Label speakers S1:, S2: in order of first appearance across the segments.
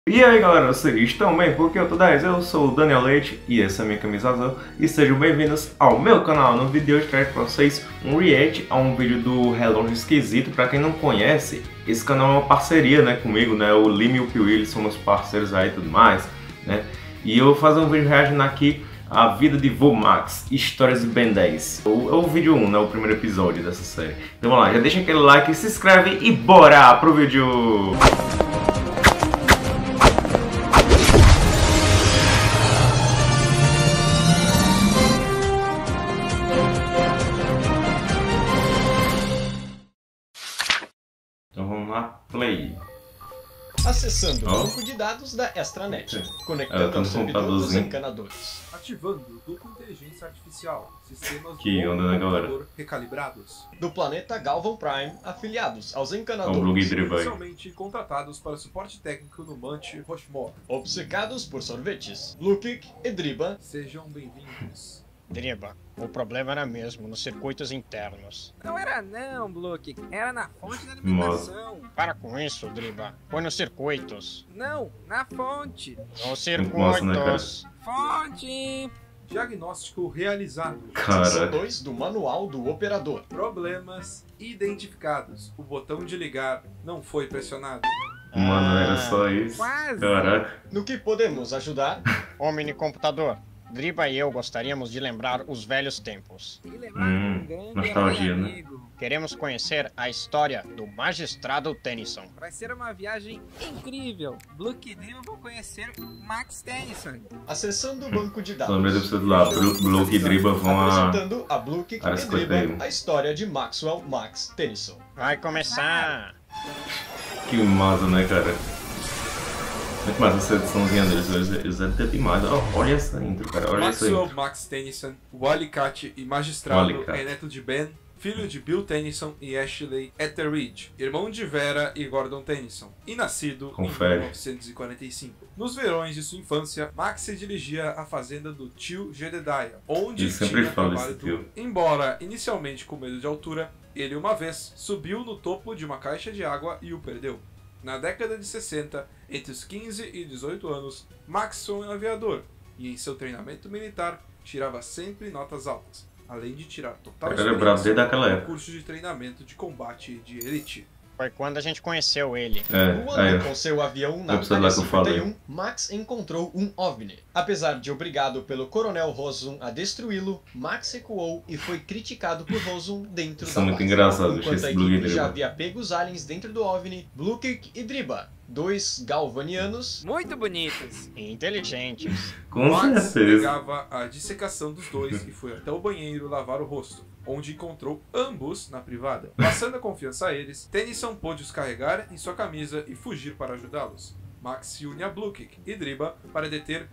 S1: E aí galera, vocês estão bem? Porque eu tô 10, eu sou o Daniel Leite e essa é a minha camisa azul. E sejam bem-vindos ao meu canal. No vídeo de hoje eu trago pra vocês um react a um vídeo do Relógio Esquisito. Pra quem não conhece, esse canal é uma parceria, né, comigo, né? O Lime e o Piuí somos parceiros aí e tudo mais, né? E eu vou fazer um vídeo reagindo aqui a vida de Vomax, Histórias de Ben 10. É o vídeo 1, né? O primeiro episódio dessa série. Então vamos lá, já deixa aquele like, se inscreve e bora pro vídeo! Então vamos lá, play.
S2: Acessando o banco de dados da Extranet, conectando ao servidor dos encanadores.
S3: Ativando dupla inteligência artificial, sistemas
S1: Que onda, né, galera?
S3: recalibrados.
S2: Do planeta Galvan Prime, afiliados aos
S1: Ó, o
S2: encanadores.
S1: Blue Driba aí.
S3: Inicialmente contratados para suporte técnico no Monte Rushmore.
S2: Obcecados por sorvetes, Lukik e Driba.
S3: Sejam bem-vindos.
S4: Driba, o problema era mesmo nos circuitos internos.
S5: Não era não, Blook. Era na fonte da alimentação.
S4: Para com isso, Driba. Foi nos circuitos.
S5: Não, na fonte.
S4: Nos
S1: Massa, né, cara?
S4: circuitos.
S5: Fonte!
S3: Diagnóstico realizado.
S2: Seção
S1: Cara,
S2: 2 do Manual do Operador.
S3: Problemas identificados. O botão de ligar não foi pressionado.
S1: mano, era só isso.
S5: Quase.
S1: Caraca.
S2: No que podemos ajudar?
S4: Homem computador. Driba e eu gostaríamos de lembrar os velhos tempos.
S5: E levar um grande
S1: nostalgia, né?
S5: amigo.
S4: Queremos conhecer a história do magistrado Tennyson.
S5: Vai ser uma viagem incrível. Blook e Driba vão conhecer Max Tennyson.
S2: Acessando o banco de
S1: Só lembrei do
S2: dados.
S1: episódio lá, Blue e Driba vão a...
S2: Apresentando a Lukik
S1: Área
S2: e Driba
S1: 51.
S2: a história de Maxwell Max Tennyson.
S4: Vai começar!
S1: Que massa, né, cara? Muito massa essa ediçãozinha deles, eles devem ter mais. Olha essa intro, cara, olha essa
S3: Maxwell
S1: intro.
S3: Max Tennyson, o alicate e magistrado,
S1: Alicate.
S3: é neto de Ben, filho de Bill Tennyson e Ashley Etheridge, irmão de Vera e Gordon Tennyson, e nascido
S1: Confere.
S3: em 1945. Nos verões de sua infância, Max se dirigia à fazenda do tio Jedediah, onde
S1: Ele sempre
S3: tinha
S1: fala
S3: trabalho
S1: esse tio.
S3: duro. Embora inicialmente com medo de altura, ele uma vez subiu no topo de uma caixa de água e o perdeu. Na década de 60, entre os 15 e 18 anos, Max foi um aviador e em seu treinamento militar tirava sempre notas altas, além de tirar total
S1: Era brabo desde aquela
S3: no
S1: época.
S3: curso de treinamento de combate de elite.
S4: Foi quando a gente conheceu ele.
S2: Voando com seu avião na
S1: episódio lá
S2: Área
S1: que eu falei.
S2: 51, Max encontrou um OVNI. Apesar de obrigado pelo Coronel Rossum a destruí-lo, Max recuou e foi criticado por Rossum dentro
S1: Isso
S2: da
S1: é muito
S2: base.
S1: engraçado, achei
S2: Enquanto
S1: esse
S2: a
S1: Blue e
S2: equipe já
S1: Driba.
S2: havia pego os aliens dentro do OVNI, Lukik e Driba, dois galvanianos,
S5: Muito bonitos.
S4: E inteligentes.
S1: Com
S3: Max
S1: certeza.
S3: pegava a dissecação dos dois e foi até o banheiro lavar o rosto, onde encontrou ambos na privada. Passando a confiança a eles, Tennyson pôde os carregar em sua camisa e fugir para ajudá-los. Max se une a Lukik e Driba para deter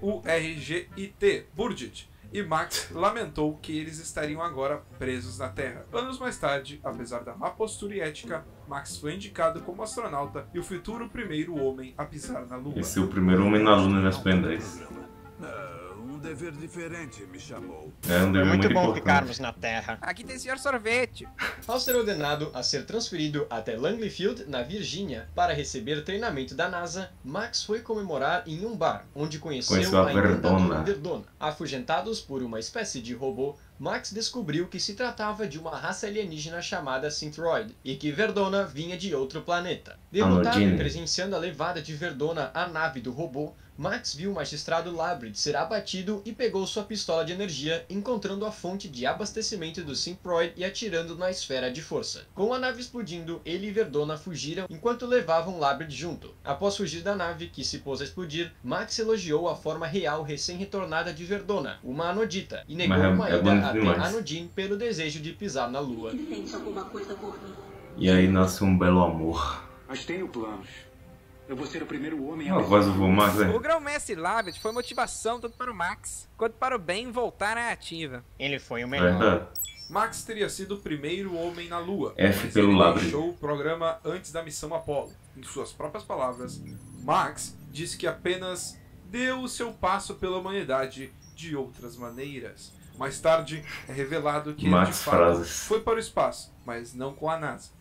S3: Burgit, e Max lamentou que eles estariam agora presos na Terra. Anos mais tarde, apesar da má postura e ética, Max foi indicado como astronauta e o futuro primeiro homem a pisar na Lua.
S1: Esse é o primeiro homem na luna nesse Ben 10.
S6: Um dever diferente me chamou.
S1: É um
S4: Foi
S1: dever
S4: muito
S1: muito
S4: bom
S1: importante.
S4: ficarmos na Terra.
S5: Aqui tem senhor sorvete.
S2: ao ser ordenado a ser transferido até Langley Field, na Virgínia, para receber treinamento da NASA, Max foi comemorar em um bar, onde conheceu
S1: Conheceu a
S2: a encantadora
S1: Verdona.
S2: Verdona. Afugentados por uma espécie de robô, Max descobriu que se tratava de uma raça alienígena chamada Synthroid, e que Verdona vinha de outro planeta. Derrotado
S1: Anodine.
S2: e presenciando a levada de Verdona à nave do robô, Max viu o magistrado Labrid ser abatido e pegou sua pistola de energia, encontrando a fonte de abastecimento do Synthroid e atirando na esfera de força. Com a nave explodindo, ele e Verdona fugiram enquanto levavam Labrid junto. Após fugir da nave, que se pôs a explodir, Max elogiou a forma real recém-retornada de Verdona, uma Anodita, e negou
S1: Mas
S2: uma
S1: é
S2: ida
S1: bonito
S2: até
S1: demais.
S2: Anodine pelo desejo de pisar na Lua.
S7: Sente alguma coisa por mim.
S1: E aí nasce um belo amor.
S6: Mas tenho planos. Eu vou ser o primeiro homem
S1: A voz do Vomax,
S5: O
S1: é.
S5: grão-mestre Labet foi motivação tanto para o Max quanto para o Ben voltar à ativa.
S4: Ele foi o melhor.
S1: Verdade.
S3: Max teria sido o primeiro homem na Lua,
S1: F
S3: mas
S1: pelo
S3: ele
S1: Labrid.
S3: deixou o programa antes da missão Apollo. Em suas próprias palavras, Max disse que apenas deu o seu passo pela humanidade de outras maneiras. Mais tarde, é revelado que ele de
S1: Max
S3: fato
S1: frases.
S3: foi para o espaço, mas não com a NASA.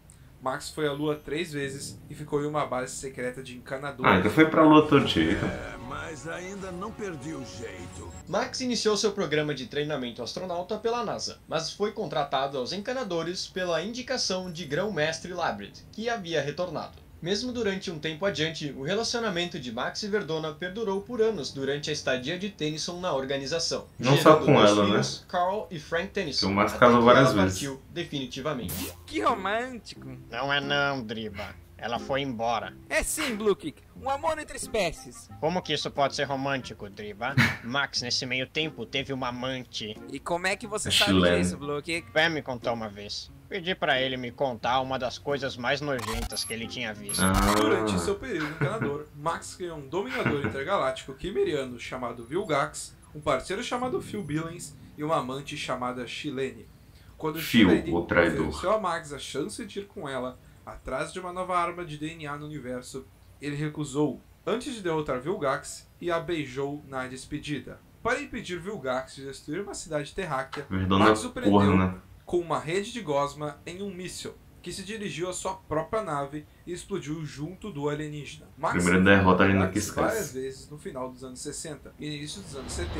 S3: Max foi à Lua 3 vezes e ficou em uma base secreta de encanadores.
S1: Ah, então foi pra Lua todo jeito.
S6: Mas ainda não perdi o jeito.
S2: Max iniciou seu programa de treinamento astronauta pela NASA, mas foi contratado aos encanadores pela indicação de Grão-Mestre Labrid, que havia retornado. Mesmo durante um tempo adiante, o relacionamento de Max e Verdona perdurou por anos durante a estadia de Tennyson na organização.
S1: Não só com
S2: dois
S1: ela,
S2: filhos, Carl e Frank Tennyson.
S1: O Max
S2: até
S1: casou
S2: que
S1: várias
S2: ela
S1: vezes.
S2: partiu definitivamente.
S5: Que romântico.
S4: Não é não, Driba. Ela foi embora.
S5: É sim, Blue Kick. Um amor entre espécies.
S4: Como que isso pode ser romântico, Driba? Max, nesse meio tempo, teve uma amante.
S5: E como é que você
S1: É
S5: sabe
S1: chileno.
S5: disso, Blue Kick?
S4: Ben me contou uma vez. Pedi pra ele me contar uma das coisas mais nojentas que ele tinha visto.
S3: Durante seu período encanador, Max criou um dominador intergaláctico quimeriano chamado Vilgax, um parceiro chamado Phil Billings e uma amante chamada Chilene. Quando
S1: Phil,
S3: Chilene
S1: o traidor.
S3: ofereceu a Max a chance de ir com ela atrás de uma nova arma de DNA no universo, ele recusou antes de derrotar Vilgax e a beijou na despedida. Para impedir Vilgax de destruir uma cidade terráquea,
S1: Verdona
S3: Max o prendeu
S1: porra, né?
S3: com uma rede de gosma em um míssil, que se dirigiu à sua própria nave e explodiu junto do alienígena. Max
S1: Primeira
S3: enfrentou
S1: derrota a gente
S3: Vilgax
S1: nunca esquece.
S3: várias vezes no final dos anos 60 e início dos anos 70.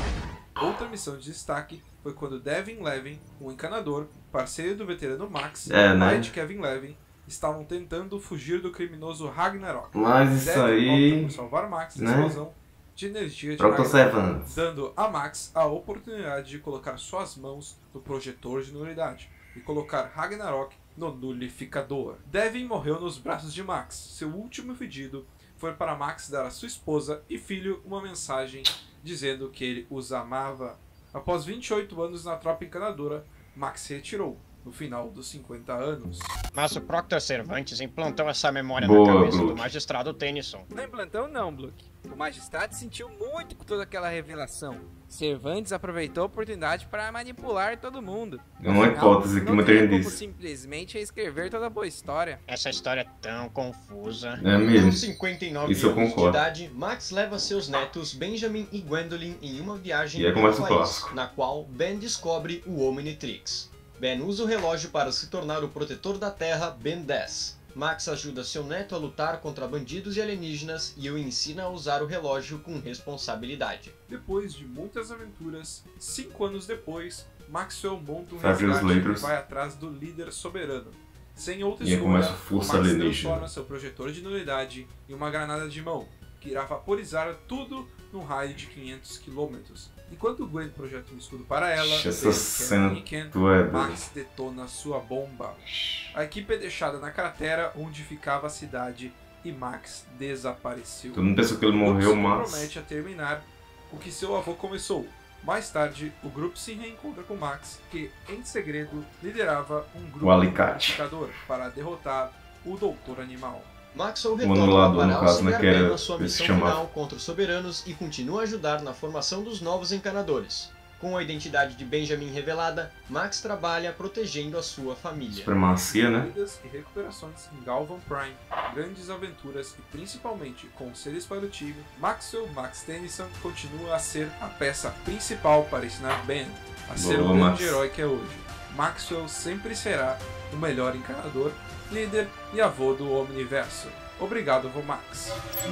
S3: Outra missão de destaque foi quando Devin Levin, um encanador, parceiro do veterano Max,
S1: É, né?
S3: pai de Kevin Levin, estavam tentando fugir do criminoso Ragnarok.
S1: Mas isso
S3: Devin opta
S1: aí,
S3: por salvar Max da
S1: né?
S3: explosão de energia de
S1: Proto
S3: Ragnarok,
S1: Sevens.
S3: dando a Max a oportunidade de colocar suas mãos no projetor de nulidade e colocar Ragnarok no nulificador. Devin morreu nos braços de Max. Seu último pedido foi para Max dar a sua esposa e filho uma mensagem dizendo que ele os amava. Após 28 anos na tropa encanadora, Max se retirou no final dos 50 anos.
S4: Mas o Proctor Cervantes implantou essa memória
S1: Boa,
S4: na cabeça
S1: Blue.
S4: do magistrado Tennyson.
S5: Não implantou não, Blue Kick. O magistrado sentiu muito com toda aquela revelação. Cervantes aproveitou a oportunidade para manipular todo mundo.
S1: É uma
S5: Afinal,
S1: hipótese que
S5: não
S1: muita
S5: teria
S1: gente
S5: como
S1: disse.
S5: simplesmente reescrever toda a boa história.
S4: Essa história é tão confusa.
S1: É
S2: Com
S1: mesmo.
S2: 59
S1: Isso eu
S2: anos de
S1: concordo.
S2: idade, Max leva seus netos Benjamin e Gwendolyn em uma viagem
S1: E aí
S2: pelo
S1: começa o
S2: país,
S1: clássico.
S2: na qual Ben descobre o Omnitrix. Ben usa o relógio para se tornar o protetor da Terra Ben 10. Max ajuda seu neto a lutar contra bandidos e alienígenas e o ensina a usar o relógio com responsabilidade.
S3: Depois de muitas aventuras, 5 anos depois, Maxwell monta um
S1: 5 years
S3: resgate
S1: later.
S3: e vai atrás do líder soberano. Sem outra
S1: E aí
S3: escolha,
S1: começa a força
S3: Max
S1: alienígena.
S3: transforma seu projetor de nulidade em uma granada de mão, que irá vaporizar tudo num raio de 500 km. Enquanto Gwen projeta um escudo para ela,
S1: Essa
S3: Ben,
S1: cena
S3: Kevin e Ken,
S1: tu é doido.
S3: Max detona sua bomba. A equipe é deixada na cratera onde ficava a cidade e Max desapareceu.
S1: Todo mundo pensou que ele
S3: O grupo
S1: morreu,
S3: se
S1: mas...
S3: compromete a terminar o que seu avô começou. Mais tarde, o grupo se reencontra com Max, que, em segredo, liderava um grupo
S1: O Alicate.
S3: unificador para derrotar o Doutor Animal.
S2: Maxwell
S1: O
S2: retorna
S1: anulador, no
S2: para
S1: caso, né,
S2: auxiliar
S1: que era
S2: Ben na sua
S1: esse
S2: missão
S1: chamado.
S2: final contra os soberanos e continua a ajudar na formação dos novos encanadores. Com a identidade de Benjamin revelada, Max trabalha protegendo a sua família.
S1: Supremacia, né?
S3: Corridas e recuperações em Galvan Prime, grandes aventuras e principalmente conselhos para o time, Maxwell Max Tennyson continua a ser a peça principal para ensinar Ben a ser
S1: Boa,
S3: o
S1: Max.
S3: grande herói que é hoje. Maxwell sempre será o melhor encanador, líder e avô do Omniverso. Obrigado, vô Max.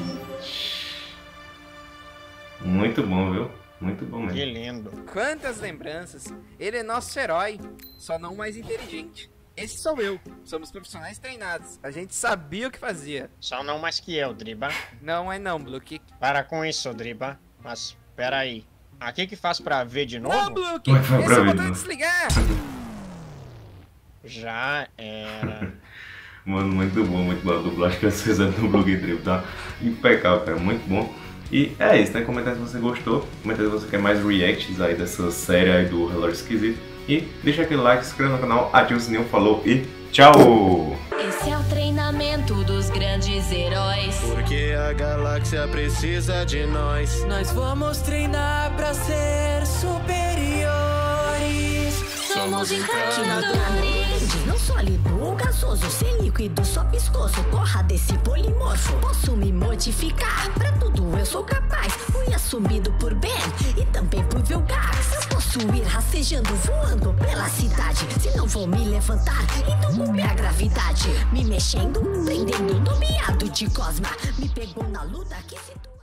S1: Muito bom, viu? Muito bom
S4: Que
S1: mesmo.
S4: lindo.
S5: Quantas lembranças! Ele é nosso herói, só não mais inteligente. Esse sou eu. Somos profissionais treinados. A gente sabia o que fazia.
S4: Só não mais que eu, Driba.
S5: Não é não, Blue Kick.
S4: Para com isso, Driba. Mas, peraí. Aqui que faz pra ver de
S5: Não,
S4: novo?
S5: Blue Kick!
S1: Vai pra
S5: Esse é o
S1: vida.
S5: botão de desligar!
S4: Já era.
S1: Mano, muito bom a dublagem que eles fizeram no Blue Trip, tá? Impecável, cara, muito bom. E é isso, né? Comenta se você gostou, comenta se você quer mais reacts aí dessa série aí do Relógio Esquisito. E deixa aquele like, se inscreva no canal, ativa o sininho, falou e tchau!
S8: Esse é o treinamento dos grandes heróis.
S9: Porque a galáxia precisa de nós.
S8: Nós vamos treinar pra ser superiores. somos
S10: Aqui
S8: encanto.
S10: naturalmente, não sólido ou gasoso, sem líquido, só viscoso. Porra desse polimorfo, posso me modificar. Pra tudo eu sou capaz, fui assumido por Ben e também por Vilgax. Eu posso ir rastejando, voando pela cidade. Se não vou me levantar, então culpe a gravidade. Me mexendo, prendendo, nomeado de Cosma. Me pegou na luta que se tu...